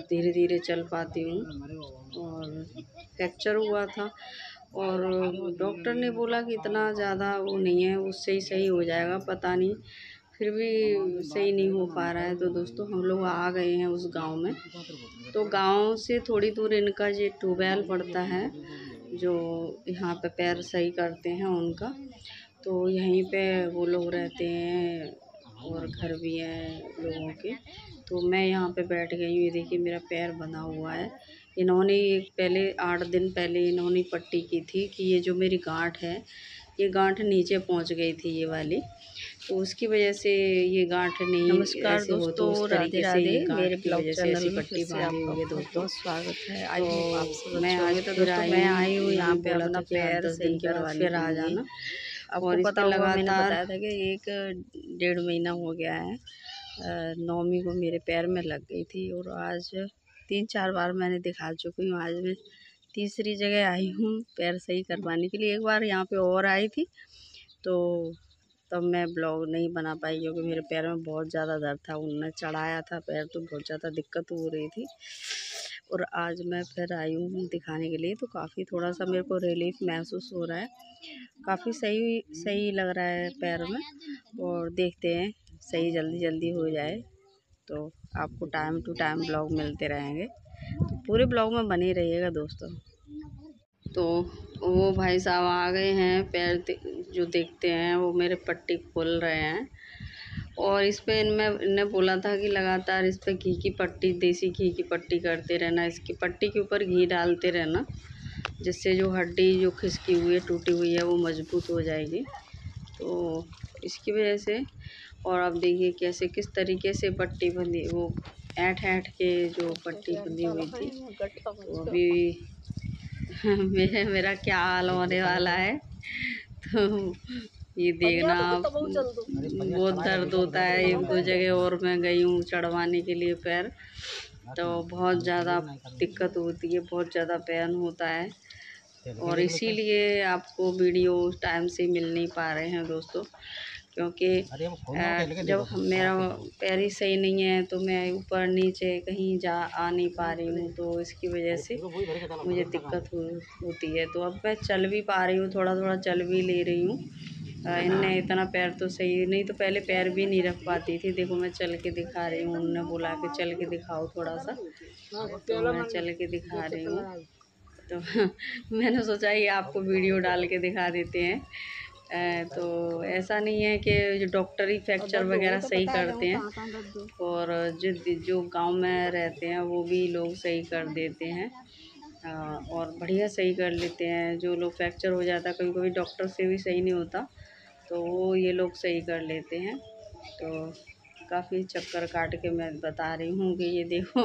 धीरे धीरे चल पाती हूँ। और फ्रैक्चर हुआ था और डॉक्टर ने बोला कि इतना ज़्यादा वो नहीं है, उससे ही सही हो जाएगा, पता नहीं फिर भी सही नहीं हो पा रहा है। तो दोस्तों हम लोग आ गए हैं उस गांव में। तो गांव से थोड़ी दूर इनका ये ट्यूबवेल पड़ता है जो यहाँ पे पैर सही करते हैं उनका, तो यहीं पे वो लोग रहते हैं और घर भी हैं लोगों के। तो मैं यहाँ पे बैठ गई हूँ। ये देखिए मेरा पैर बंधा हुआ है। इन्होंने पहले 8 दिन पहले इन्होंने पट्टी की थी कि ये जो मेरी गांठ है, ये गांठ नीचे पहुँच गई थी ये वाली, तो उसकी वजह से ये गांठ नहीं नमस्कार ऐसे हो, तो उस राधे तरीके से राधे ये मेरे गांठ की ब्लॉग वजह से चैनल ऐसी में फिर पट्टी से बांधी आपका हुई है बहुत दोस्तों। बहुत स्वागत है। आज तो आप सब मैं अच्छे आज होंगे। तो फिर दोस्तों मैं आई हूँ यहाँ पे बोला अपना था कि पैर 8-10 सही दिन के बाद करवाने फिर के आ लिए। जाना। आपको और इस पता पे होगा मैंने लगातार बताया था कि 1 डेढ़ महीना हो गया है। 9वीं को मेरे पैर में लग गई थी और आज 3-4 बार मैंने दिखा चुकी हूँ। आज मैं तीसरी जगह आई हूँ पैर सही करवाने के लिए। एक बार यहाँ पे और आई थी तो तब मैं ब्लॉग नहीं बना पाई क्योंकि मेरे पैर में बहुत ज़्यादा दर्द था। उनने चढ़ाया था पैर तो बहुत ज़्यादा दिक्कत हो रही थी। और आज मैं फिर आई हूँ दिखाने के लिए, तो काफ़ी थोड़ा सा मेरे को रिलीफ महसूस हो रहा है, काफ़ी सही सही लग रहा है पैर में। और देखते हैं सही जल्दी जल्दी हो जाए तो आपको टाइम टू टाइम ब्लॉग मिलते रहेंगे, तो पूरे ब्लॉग में बने रहिएगा दोस्तों। तो वो भाई साहब आ गए हैं, पैर जो देखते हैं वो मेरे पट्टी खोल रहे हैं। और इस पे इनने बोला था कि लगातार इस पे घी की पट्टी, देसी घी की पट्टी करते रहना, इसकी पट्टी के ऊपर घी डालते रहना, जिससे जो हड्डी जो खिसकी हुई है, टूटी हुई है, वो मजबूत हो जाएगी। तो इसकी वजह से। और अब देखिए कैसे किस तरीके से पट्टी बंधी, वो ऐंठ के जो पट्टी बंधी हुई थी। तो अभी मेरा क्या हाल होने वाला है, तो ये देखना आप। बहुत दर्द होता है। 1-2 जगह और मैं गई हूँ चढ़वाने के लिए पैर, तो बहुत ज़्यादा दिक्कत होती है, बहुत ज़्यादा पेन होता है। और इसीलिए आपको वीडियो टाइम से मिल नहीं पा रहे हैं दोस्तों, क्योंकि जब मेरा पैर ही सही नहीं है तो मैं ऊपर नीचे कहीं आ नहीं पा रही हूँ, तो इसकी वजह से मुझे दिक्कत होती है। तो अब मैं चल भी पा रही हूँ, थोड़ा थोड़ा चल भी ले रही हूँ। इनने इतना पैर तो सही नहीं, तो पहले पैर भी नहीं रख पाती थी। देखो मैं चल के दिखा रही हूँ, उन्होंने बोला कि चल के दिखाओ थोड़ा सा, तो मैं चल के दिखा रही हूँ। तो मैंने सोचा ये आपको वीडियो डाल के दिखा देते हैं। तो ऐसा नहीं है कि जो डॉक्टर ही फ्रैक्चर वगैरह सही करते हैं, और जो गांव में रहते हैं वो भी लोग सही कर देते हैं। और बढ़िया सही कर लेते हैं। जो लोग फ्रैक्चर हो जाता है, कभी कभी डॉक्टर से भी सही नहीं होता, तो वो ये लोग सही कर लेते हैं। तो काफ़ी चक्कर काट के मैं बता रही हूँ कि ये देखो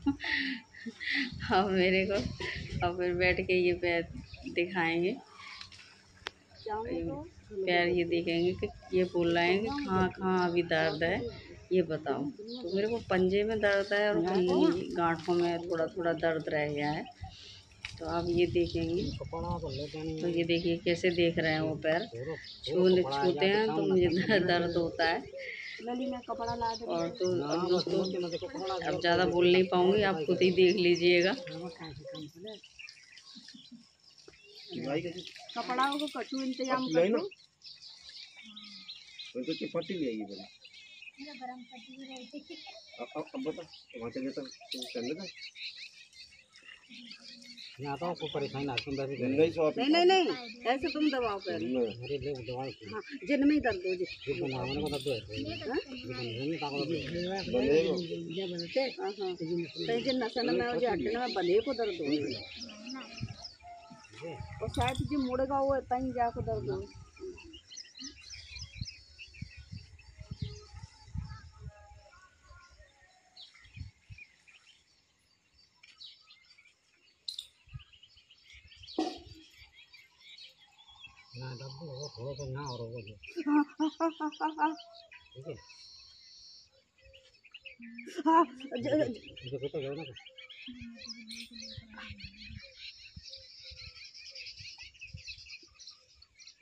अब मेरे को अब फिर बैठ के ये पैर दिखाएंगे, पैर ये देखेंगे कि ये बोल रहे हैं कि कहाँ कहाँ अभी दर्द है ये बताओ। तो मेरे को पंजे में दर्द है और कहीं गांठों में थोड़ा थोड़ा दर्द रह गया है। तो आप ये देखेंगे, तो ये देखिए कैसे देख रहे हैं वो पैर, छूते हैं तो मुझे दर्द होता है। और तो अब दोस्तों अब ज़्यादा बोल नहीं पाऊँगी, आप खुद ही देख लीजिएगा। कपड़ा को कछु इंतजाम कर दो, तो पट्टी ले आइए पहले। अब बता वहाँ चले तो करने दो। मैं आता हूँ, कोई परेशानी ना तुम वैसे नहीं ऐसे तुम दबाओ पहले। अरे ले दवाई हाँ जिन में ही दर्द हो जी बनाने को दर्द है ये बनते हां तो जिन नसन में और हड्डी में बने को दर्द हो, और शायद जो मुड़ेगा वो तहीं जाको दर्द हो। ना दर्द हो थोड़ा सा ना और होगा ठीक है। हाँ जो तो गया ना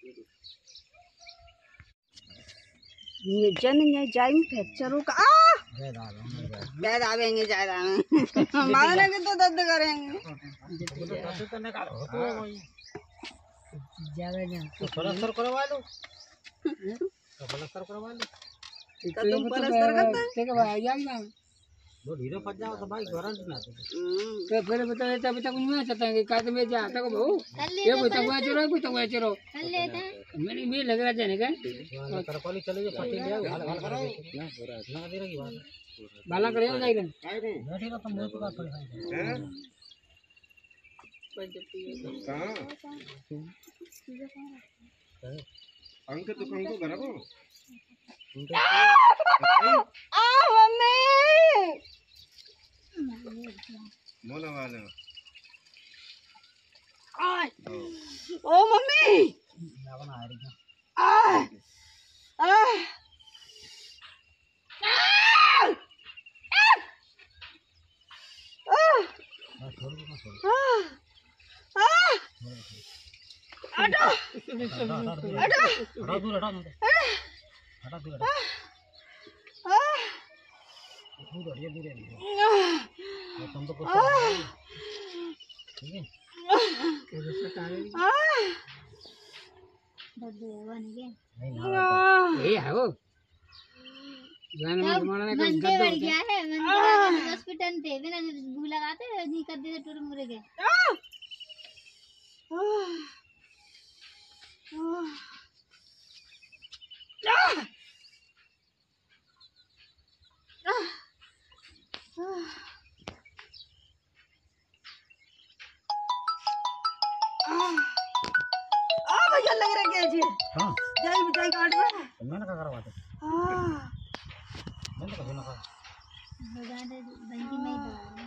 ये जन ये जाइम फ्रैक्चर का क्या दावेंगे ज्यादा मारने के तो दर्द करेंगे प्लास्टर करवा लो प्लास्टर करवा लो तो तुम प्लास्टर करते हैं वो ढीलो फंस जाओ तो भाई गारंटी ना तो फिर बता तब तक नहीं चाहता है कि काट में जा तक बहु ये कोई तक वहाँ चलो मैंने भी लग रहा जाने का तरपाली चले जो पट्टी ले आओ हाल करो ना दे रही बात बाला करे हो जाएगा बैठे तो मुंह पे बात हैं अंक तो कंको घर को मोला वाले ओ मम्मी हटा दूर हटा दूर दूर ये दूर है तुम तो कुछ ठीक है ये है वो जाने में मारने का गद्दा बढ़ गया है मंदिर हॉस्पिटल थे बिना भू लगाते नहीं कर देते टूर मुरे के भैया लग रहा है जी हां जाई बिताई काट में मैंने क्या करवा दे मैंने कभी ना लगा दे बंदी में ही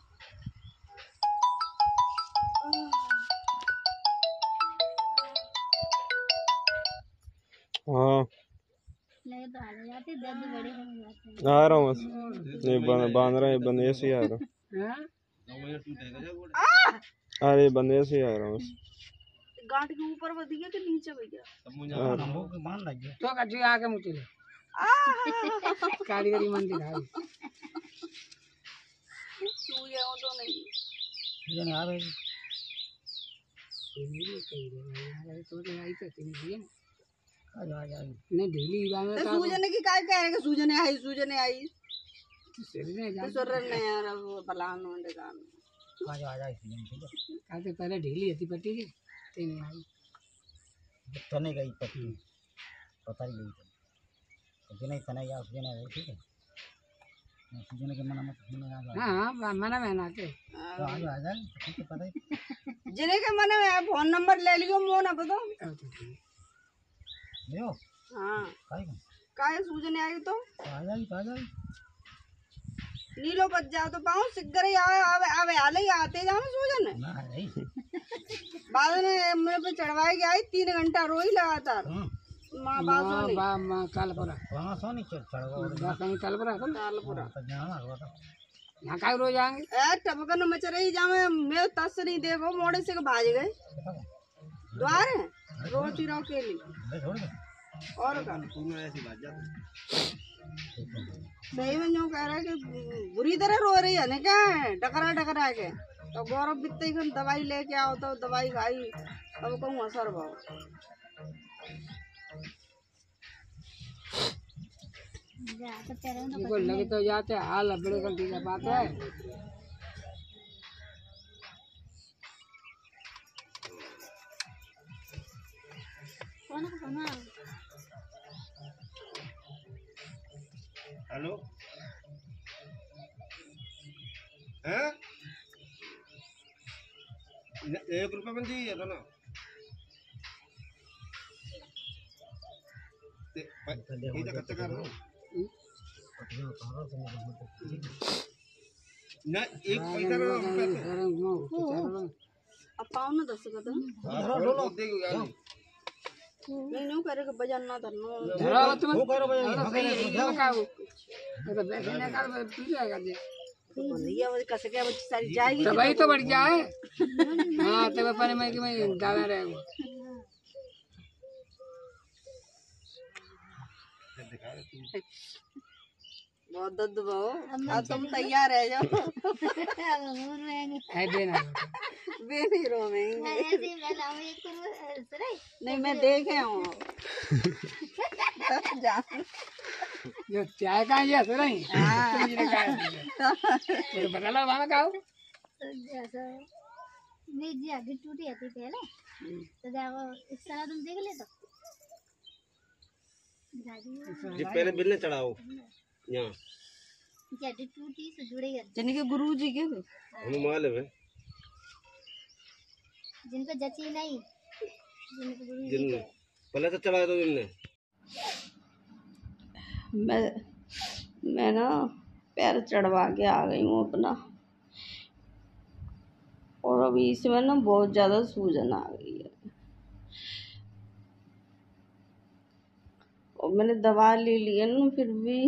हाँ लगे तो आ जाते दर्द बड़े हो जाते हैं आ रहा हूँ बस ये बांध रहा है बंदे से ही आ रहा हूँ अरे बंदे से ही आ रहा हूँ बस गांठ के ऊपर बढ़िया के नीचे भैया नंबो के बांध लग तो कच्ची आके मुझे कारीगरी मंदिर है तू ये हो तो नहीं ये नहीं आ रही तो आई तो नहीं आ जा नहीं डेली जाने तो सूजन की काय कह रहे कि सूजन आई तो सुर ने यार वो बलान होने का आ जा इसलिए ठीक है काते पहले ढीली थी पट्टी की तीन आई तने गई पट्टी पता ही गई तो नहीं तने या उसने नहीं ठीक है सूजन के मना मत सुने आ जा हां मना में ना के तो आ जा ठीक है पता ही जिन्हें के मन में फोन नंबर ले लियो मो ना पता लियो हाँ काय सूजन आई तो आ जाई नीलो बच जाओ तो पाऊँ सिग्गर आवे आले ही आते जाओ सूजन ना नहीं बाद में मेरे पे चढ़वाई के आई 3 घंटा रोई लगातार माँ बासो ने मां कालपुरा वहां सोनी चढ़वा बा कहीं कालपुरा कालपुरा तो जाना होगा यहां काय रोज आएंगे ए टपकन मच रही जामे मैं तस नहीं देखो मोड़े से भाज गए द्वार रोटी रो के लिए छोड़ दे और का सही में जो कह रहा है कि बुरी तरह रो रही है ना क्या डकरा के तो गौरव बित्ते ही दवाई लेके आओ तो दवाई खाई तब कहूँ असर भाव तो पैरों में इनको लगे तो जाते हाल बड़े गलती की बात है कौन हेलो हैं 1 रुपया बंदी है तो ना इधर कच्चा कर रहा ना 1 पैसा ना अब पाओ ना 10 का तो नहीं करेगा बजान ना धरना धरा तुम वो करो बजा तो बैठने का पी जाएगा जी भैया वो कस के बच्ची सारी जाएगी तो भाई तो बढ़ गया है हां तो पर मैं कि मैं दावा रहेगा बहुत दर्द हो। अब तुम तैयार रह जाओ। अब वो रोएंगे। है देना वे नहीं रोवेंगे। ऐसे ही मैं लाऊं एक तो सुनाई। नहीं मैं देखे हूँ। जान जो चाय का ये हंस रही तुम ये का तो बता लो मामा का जैसा मेरी जी हड्डी टूटी थी पहले, तो देखो इस तरह तुम देख ले तो जी पहले बिल चढ़ाओ यहाँ जी हड्डी टूटी से जुड़े गए जिनके गुरु जी के थे। हनुमान है जिनको जची नहीं, जिनको गुरु जी जिनने के पहले तो चढ़ा दो इनने। मैं ना पैर चढ़वा के आ गई हूँ अपना, और अभी इसमें ना बहुत ज़्यादा सूजन आ गई है। और मैंने दवा ले ली है ना, फिर भी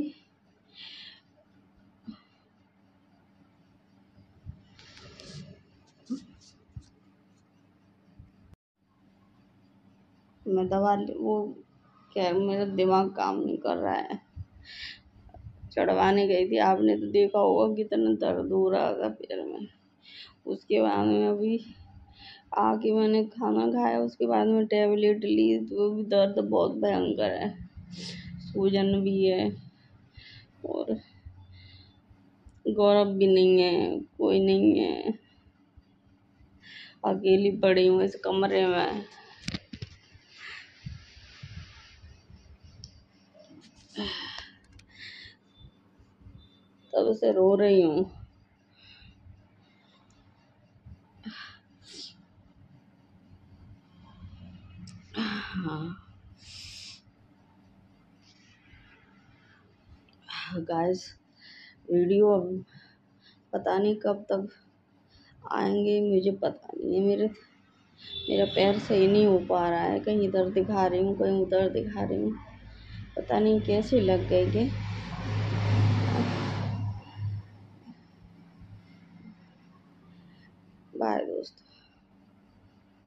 मैं दवा वो क्या, मेरा दिमाग काम नहीं कर रहा है। चढ़वाने गई थी, आपने तो देखा होगा कितना दर्द हो रहा था पैर में। उसके बाद में अभी आके मैंने खाना खाया, उसके बाद में टेबलेट ली, तो वो भी दर्द बहुत भयंकर है, सूजन भी है, और गौरव भी नहीं है, कोई नहीं है, अकेली पड़ी हूँ इस कमरे में। तब से रो रही हूँ। गाइस, वीडियो अब पता नहीं कब तक आएंगे, मुझे पता नहीं है। मेरा पैर सही नहीं हो पा रहा है, कहीं इधर दिखा रही हूँ, कहीं उधर दिखा रही हूँ, पता नहीं कैसे लग गए के। बाय दोस्तों।